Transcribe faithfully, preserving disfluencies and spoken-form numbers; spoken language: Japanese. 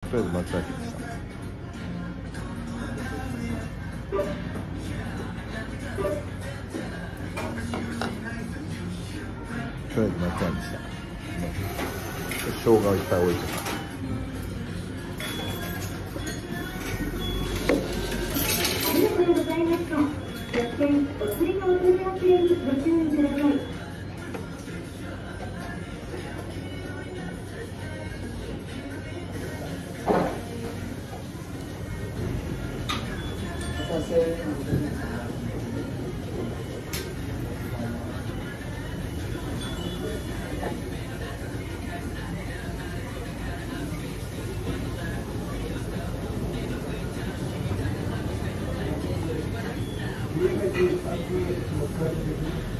とりあえず松崎でした。とりあえず松崎でした。生姜をいっぱい置いてます。 ありがとうございました。特典お釣りのお取り忘れにご注意ください。お待たせ。Thank you.